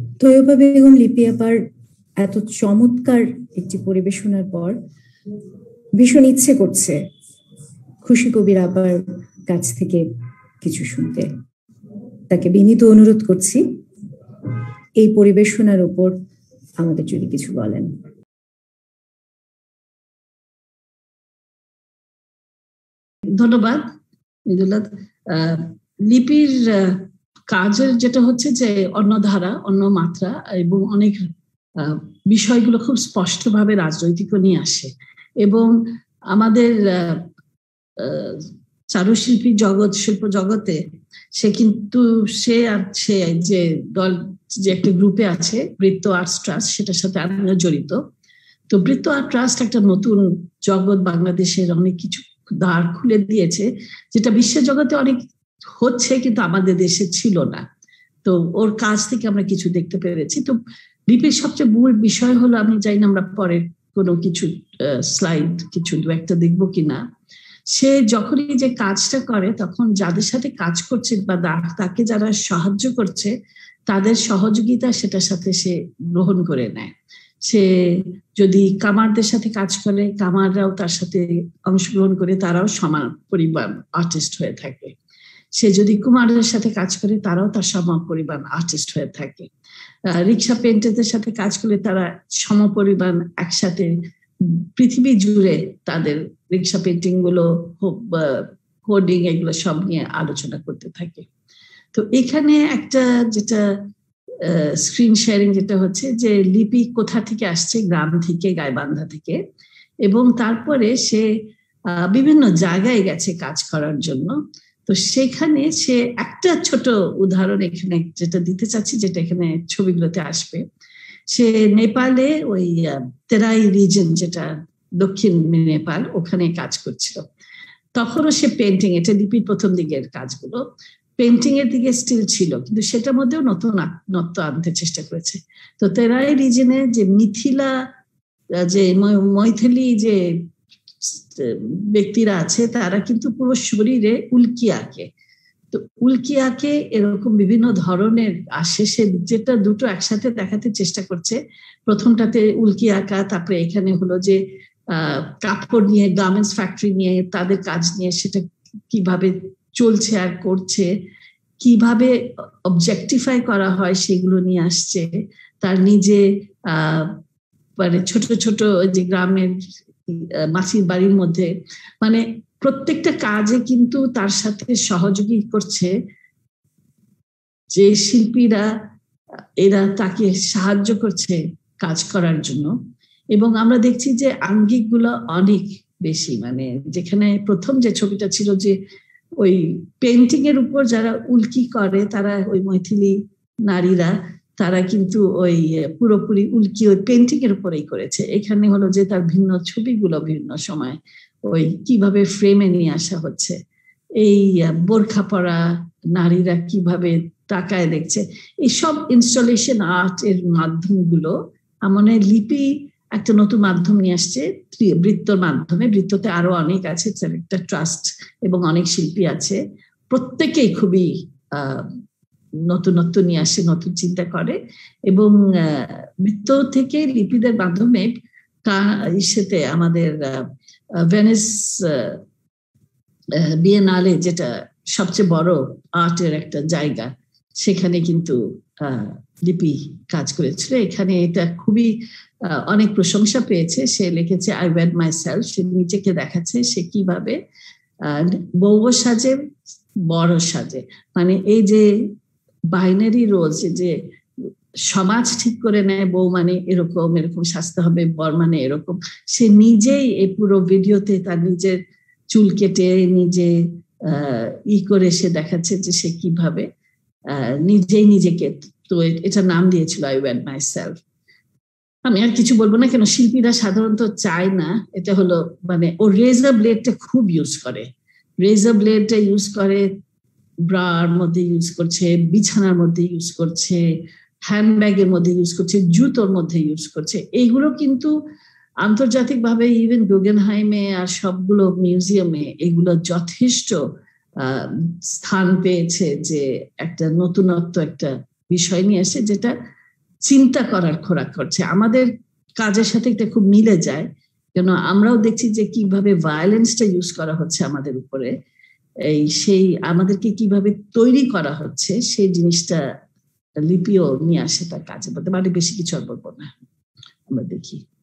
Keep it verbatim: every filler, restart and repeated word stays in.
তৈয়বা বেগম লিপি আপার এত চমৎকার একটি পরিবেশনার পর ভীষণ ইচ্ছে করছে খুশি কবির আপার কাছ থেকে কিছু শুনতে। তাকে বিনীত অনুরোধ করছি এই পরিবেশনার উপর আমাদের যদি কিছু বলেন। ধন্যবাদ মৃদুলা। লিপির কাজের যেটা হচ্ছে যে অন্য ধারা, অন্য মাত্রা এবং অনেক বিষয়গুলো খুব স্পষ্টভাবে রাজনৈতিক নিয়ে আসে এবং আমাদের চারুশিল্পী জগৎ, শিল্প জগতে সে কিন্তু সে আর সে যে দল যে একটা গ্রুপে আছে বৃত্ত আর্টস ট্রাস্ট, সেটার সাথে আমিও জড়িত। তো বৃত্ত আর্ট ট্রাস্ট একটা নতুন জগৎ বাংলাদেশের অনেক কিছু দ্বার খুলে দিয়েছে, যেটা বিশ্ব জগতে অনেক হচ্ছে কিন্তু আমাদের দেশে ছিল না। তো ওর কাজ থেকে আমরা কিছু দেখতে পেরেছি। তো লিপির সবচেয়ে মূল বিষয় হলো, আমি জানি না আমরা পরে কোনো কিছু স্লাইড কিছু দু একটা দেখবো কিনা, সে যখনই যে কাজটা করে তখন যাদের সাথে কাজ করছে বা তাকে যারা সাহায্য করছে তাদের সহযোগিতা সেটার সাথে সে গ্রহণ করে নেয়। সে যদি কামারদের সাথে কাজ করে, কামাররাও তার সাথে অংশগ্রহণ করে, তারাও সমান পরিমাণ আর্টিস্ট হয়ে থাকে। সে যদি কুমারদের সাথে কাজ করে, তারাও তার সম পরিমাণ আর্টিস্ট হয়ে থাকে। রিক্সা পেন্টারদের সাথে কাজ করলে তারা সম পরিমাণ একসাথে পৃথিবী জুড়ে তাদের রিক্সা পেন্টিং গুলো, হোর্ডিং, এগুলো সব নিয়ে আলোচনা করতে থাকে। তো এখানে একটা যেটা স্ক্রিন শেয়ারিং যেটা হচ্ছে যে লিপি কোথা থেকে আসছে, গ্রাম থেকে, গাইবান্ধা থেকে, এবং তারপরে সে বিভিন্ন জায়গায় গেছে কাজ করার জন্য। তো সেখানে সে একটা ছোট উদাহরণ এখানে যেটা দিতে চাচ্ছি, যেটা এখানে ছবিগুলোতে আসবে, সে নেপালে ওই তেরাই রিজন, যেটা দক্ষিণ নেপাল, ওখানে কাজ করছিল। তখনও সে পেন্টিং, এটা লিপির প্রথম দিকের কাজগুলো, পেন্টিং এর দিকে স্টিল ছিল, কিন্তু সেটার মধ্যেও নতুন নত্ব আনতে চেষ্টা করেছে। তো তেরাই রিজনে যে মিথিলা, যে মৈথিলি যে ব্যক্তিরা আছে, তারা কিন্তু পুরো শরীরে উল্কি আঁকে। তো উল্কি আঁকে এরকম বিভিন্ন ধরনের আসে, সে যেটা দুটো একসাথে দেখাতে চেষ্টা করছে। প্রথমটাতে উল্কি আঁকা, তারপরে এখানে হলো যে আহ কাপড় নিয়ে, গার্মেন্টস ফ্যাক্টরি নিয়ে, তাদের কাজ নিয়ে সেটা কিভাবে চলছে আর করছে, কিভাবে অবজেক্টিফাই করা হয় সেগুলো নিয়ে আসছে। তার নিজে আহ মানে ছোট ছোট যে গ্রামের মাসির বাড়ির মধ্যে, মানে প্রত্যেকটা কাজে কিন্তু তার সাথে সহযোগী করছে যে শিল্পীরা, এরা তাকে সাহায্য করছে কাজ করার জন্য। এবং আমরা দেখছি যে আঙ্গিক গুলো অনেক বেশি, মানে যেখানে প্রথম যে ছবিটা ছিল যে ওই পেন্টিং এর উপর যারা উল্কি করে, তারা ওই মৈথিলি নারীরা, তারা কিন্তু ওই পুরোপুরি উল্কি ওই পেন্টিং এর উপরেই করেছে। এখানে হলো যে তার ভিন্ন ছবিগুলো বিভিন্ন সময় ওই কিভাবে ফ্রেমে নিয়ে আসা হচ্ছে, এই বোরখা পরা নারীরা কিভাবে তাকায় দেখছে, এইসব ইনস্টলেশন আর্ট এর মাধ্যমগুলো আমার লিপি একটা নতুন মাধ্যম নিয়ে আসছে বৃত্তর মাধ্যমে। বৃত্ততে আরো অনেক আছে, একটা ট্রাস্ট এবং অনেক শিল্পী আছে, প্রত্যেকেই খুবই আহ নতুনত্ব নিয়ে আসে, নতুন চিন্তা করে। এবং বৃত্ত থেকে লিপিদের মাধ্যমে ইসেতে আমাদের ভেনিস বিয়েনালে, যেটা সবচেয়ে বড় আর্টের একটা জায়গা, সেখানে কিন্তু আহ লিপি কাজ করেছিল। এখানে এটা খুবই অনেক প্রশংসা পেয়েছে। সে লিখেছে আই ওয়েড মাই সেলফ, সে নিজেকে দেখাচ্ছে সে কিভাবে বউ সাজে, বড় সাজে, মানে এই যে বাইনারি রোলস, যে সমাজ ঠিক করে নেয় বউ মানে এরকম এরকম সাজতে হবে, বর মানে এরকম, সে নিজেই এই পুরো ভিডিওতে তার নিজের চুল কেটে নিজে আহ ই করে সে দেখাচ্ছে যে সে কিভাবে আহ নিজেই নিজেকে, তো এটা নাম দিয়েছিল আই ওয়েড মাই সেলফ। আমি আর কিছু বলবো না, কেন শিল্পীরা সাধারণত চায় না। এটা হলো মানে ও রেজার ব্লেডটা খুব ইউজ করে, রেজার ব্লেডটা ইউজ করে, ব্রার মধ্যে ইউজ করছে, বিছানার মধ্যে ইউজ করছে, হ্যান্ডব্যাগের মধ্যে ইউজ করছে, জুতোর মধ্যে ইউজ করছে। এইগুলো কিন্তু আন্তর্জাতিকভাবে ইভেন গুগেনহাইমে আর সবগুলো মিউজিয়ামে এগুলো যথেষ্ট আহ স্থান পেয়েছে, যে একটা নতুনত্ব একটা বিষয় নিয়ে আসে, যেটা চিন্তা করার খোরাক করছে। আমাদের কাজের সাথে এটা খুব মিলে যায়, কেন আমরাও দেখছি যে কিভাবে ভায়োলেন্সটা ইউজ করা হচ্ছে আমাদের উপরে, এই সেই আমাদেরকে কিভাবে তৈরি করা হচ্ছে সেই জিনিসটা লিপিও নিয়ে আসে তার কাজে বলতে, মানে বেশি কিছু আর বলবো না, আমরা দেখি।